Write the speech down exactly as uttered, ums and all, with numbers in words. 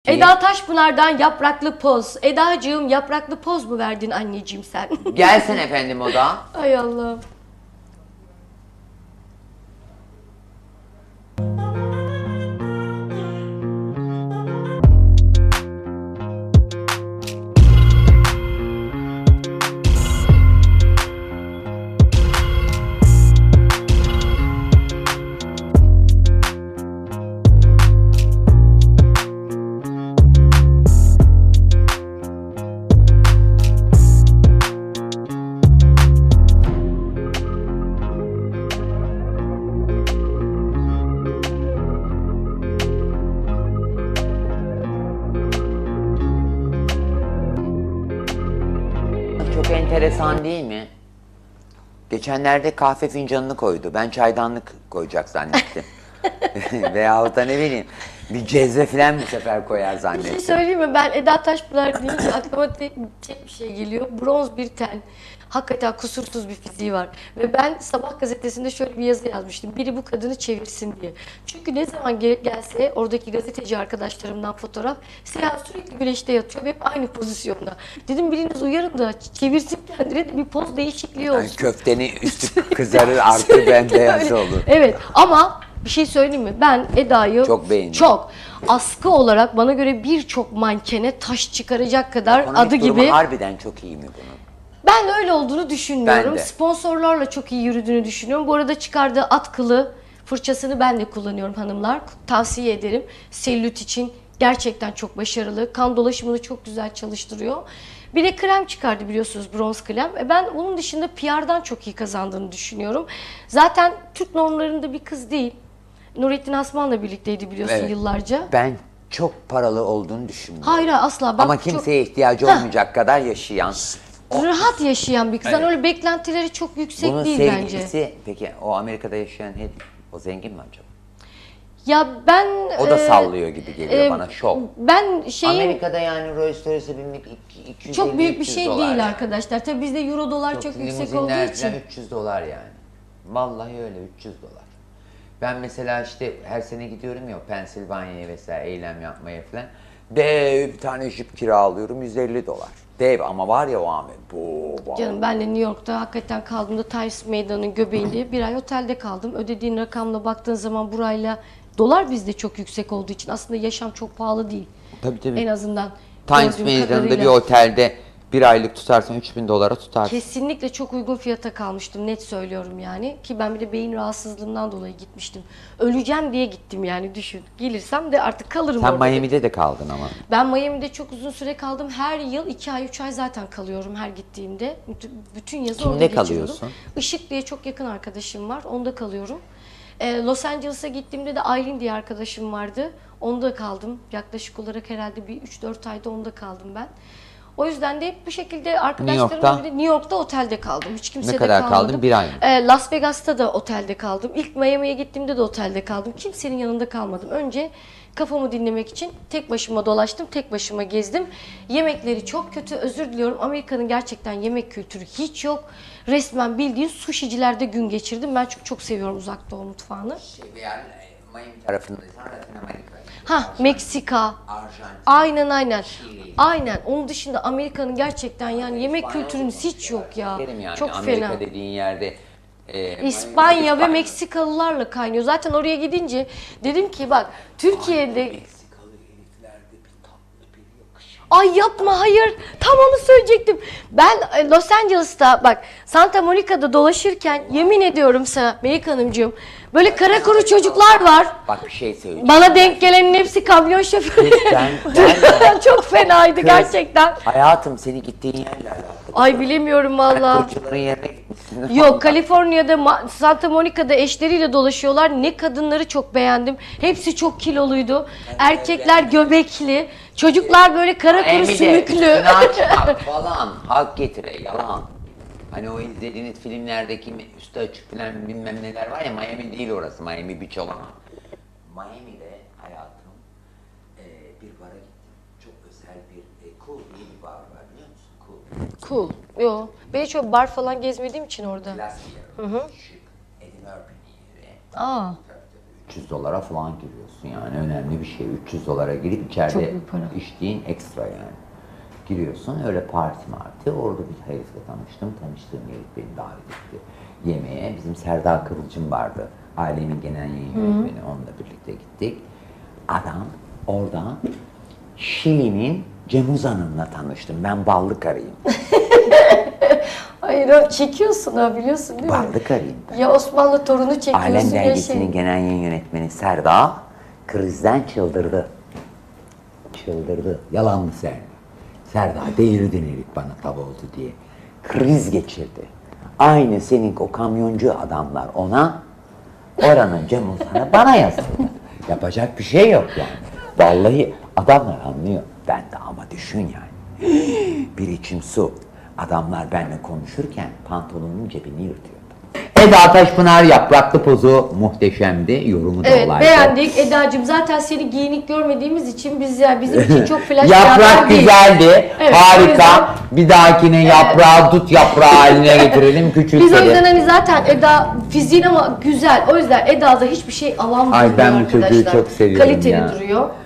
Eda Taşpınar'dan yapraklı poz. Edacığım yapraklı poz mu verdin anneciğim sen? Gelsin efendim o da. Ay Allah'ım. Çok enteresan değil mi? Geçenlerde kahve fincanını koydu. Ben çaydanlık koyacak zannettim. Veyahut da ne bileyim bir cezve falan bu sefer koyar Bir zannettim. şey söyleyeyim mi? Ben Eda Taşpınar deyince aklıma tek, tek bir şey geliyor. Bronz bir ten. Hakikaten kusursuz bir fiziği var. Ve ben Sabah gazetesinde şöyle bir yazı yazmıştım. Biri bu kadını çevirsin diye. Çünkü ne zaman gel- gelse oradaki gazeteci arkadaşlarımdan fotoğraf, Seyhan sürekli güneşte yatıyor ve hep aynı pozisyonda. Dedim biriniz uyarın da çevirsin kendine de bir poz değişikliği olsun. Yani köftenin üstü kızarır artı bembeyaz Öyle. olur. Evet ama bir şey söyleyeyim mi? Ben Eda'yı Çok beğendim. Çok. Askı olarak bana göre birçok mankene taş çıkaracak kadar Ekonomik adı durumu gibi. harbiden çok iyi mi bunun? Ben de öyle olduğunu düşünmüyorum. Ben de. Sponsorlarla çok iyi yürüdüğünü düşünüyorum. Bu arada çıkardığı at kılı fırçasını ben de kullanıyorum hanımlar. Tavsiye ederim. Selülit için gerçekten çok başarılı. Kan dolaşımını çok güzel çalıştırıyor. Bir de krem çıkardı biliyorsunuz, bronz krem. E ben onun dışında P R'dan çok iyi kazandığını düşünüyorum. Zaten Türk normlarında bir kız değil. Nurettin Asman'la birlikteydi biliyorsun Evet. yıllarca. Ben çok paralı olduğunu düşünmüyorum. Hayır asla. Bak, Ama çok kimseye ihtiyacı Heh. olmayacak kadar yaşayan. rahat yaşayan bir kız. Evet. Yani öyle beklentileri çok yüksek Bunun değil sevgilisi, bence. peki o Amerika'da yaşayan Hedi, o zengin mi acaba? Ya ben O da e, sallıyor gibi geliyor e, bana, şov. Ben şeyin Amerika'da yani Rolls Royce'e binmek iki yüz elli çok büyük bir üç yüz şey dolar değil yani. arkadaşlar. Tabii bizde euro dolar çok, yüksek olduğu limuzinler için. falan üç yüz dolar yani. Vallahi öyle üç yüz dolar. Ben mesela işte her sene gidiyorum ya Pensilvanya'ya vesaire eylem yapmaya falan. Dev bir tane jip kiralıyorum yüz elli dolar. Dev ama var ya o Ahmet. Bu, bu. Canım ben de New York'ta hakikaten kaldığımda Times Meydanı'nın göbeğinde bir ay otelde kaldım. Ödediğin rakamla baktığın zaman burayla dolar bizde çok yüksek olduğu için aslında yaşam çok pahalı değil. Tabii tabii. En azından Times gördüğüm Meydanı'nda kadarıyla. bir otelde bir aylık tutarsan üç bin dolara tutarsın. Kesinlikle çok uygun fiyata kalmıştım, net söylüyorum yani. Ki ben bir de beyin rahatsızlığından dolayı gitmiştim. Öleceğim diye gittim yani, düşün. Gelirsem de artık kalırım Sen orada. Miami'de de kaldın ama. Ben Miami'de çok uzun süre kaldım. Her yıl iki ay, üç ay zaten kalıyorum her gittiğimde. Bütün, bütün yazı Kimde orada geçiriyordum. kalıyorsun? Işık diye çok yakın arkadaşım var. Onda kalıyorum. Ee, Los Angeles'a gittiğimde de Aylin diye arkadaşım vardı. Onda kaldım. Yaklaşık olarak herhalde bir üç dört ayda onda kaldım ben. O yüzden de hep bu şekilde arkadaşlarımla York'ta? bir de New York'ta otelde kaldım. Hiç kimsede Ne kadar kalmadım. kaldın? Bir ay mı? Ee, Las Vegas'ta da otelde kaldım. İlk Miami'ye gittiğimde de otelde kaldım. Kimsenin yanında kalmadım. Önce kafamı dinlemek için tek başıma dolaştım, tek başıma gezdim. Yemekleri çok kötü, özür diliyorum. Amerika'nın gerçekten yemek kültürü hiç yok. Resmen bildiğin sushicilerde gün geçirdim. Ben çok çok seviyorum Uzak Doğu mutfağını. Şey, yani Miami tarafındaysan Latin Amerika. Ha, Meksika. Arjantin. Aynen aynen. Şili. Aynen. Onun dışında Amerika'nın gerçekten yani yemek kültürünüz hiç yok ya. Derim yani Çok Amerika fena. dediğin yerde e, İspanya ve İspanya. Meksikalılarla kaynıyor. Zaten oraya gidince dedim ki bak Türkiye'de... Meksikalı heriflerde bir tatlı bir yakışık. Ay yapma, hayır. Tam onu söyleyecektim. Ben e, Los Angeles'ta bak Santa Monica'da dolaşırken yemin ediyorum sana Melek Hanımcığım, böyle kara kuru çocuklar var. Bak bir şey söyleyeceğim. Bana denk gelenin hepsi kamyon şoförü. Ben- ben- Çok fenaydı Kız, gerçekten. Hayatım seni gittiğin yerler. Ay bilemiyorum valla. Koçların yerine gitmişsin. Yok, Kaliforniya'da Ma- Santa Monica'da eşleriyle dolaşıyorlar. Ne kadınları çok beğendim. Hepsi çok kiloluydu. Erkekler göbekli. Çocuklar böyle kara kuru Miami'de sümüklü. üstünü açmak falan. Hak getire yalan. Hani o izlediğiniz filmlerdeki üstü açık falan bilmem neler var ya, Miami değil orası. Miami Beach olan. Miami'de hayatım e, bir bara gittim. Çok özel bir e, Cool diye bir bar var, biliyor musun? Cool. Cool. Yo. Ben hiç öyle bar falan gezmediğim için orada. Klas bir yer. Şık. Eddie Murphy'nin yeri. Aa. Tabii tabii. üç yüz dolara falan giriyorsun yani önemli bir şey. üç yüz dolara girip içeride Çok büyük para. içtiğin ekstra yani. Giriyorsun öyle parti marti. Orada bir herifle tanıştım. Tanıştığım herif beni davet etti yemeğe. Bizim Serdar Kıvılcım vardı. Ailemin genel yayın yönetmeni. Onunla birlikte gittik. Adam orada Şili'nin Cem Uzan'ımla tanıştım. Ben ballı karıyım. Hayır o çekiyorsun ha biliyorsun değil mi? Ballı karıyım ben. Ya Osmanlı torunu çekiyorsun Alem ya Dergisi'nin şey. genel yayın yönetmeni Serdar krizden çıldırdı. Çıldırdı. Yalan mı sen? Serdar delirdin herif bana tav oldu diye. Kriz geçirdi. Aynı senin o kamyoncu adamlar ona, oranın Cem Uzan'a bana yazıldı. Yapacak bir şey yok yani. Vallahi adamlar anlıyor. Ben de ama düşün yani. Bir içim su. Adamlar benimle konuşurken pantolonun cebini yırtıyordu. Eda Taşpınar yapraklı pozu muhteşemdi. Yorumu da Evet olaydı. beğendik Eda'cığım. Zaten seni giyinik görmediğimiz için biz ya bizim için çok flash bir Yaprak haber değil. güzeldi. Evet, o harika. yüzden- Bir dahakine yaprağı dut yaprağı haline getirelim. Küçültelim. Biz o yüzden hani zaten Eda fiziğin ama güzel. O yüzden Eda'da hiçbir şey alan Ay, ben durmuyor bu çocuğu arkadaşlar. çok seviyorum Kaliteli ya. duruyor.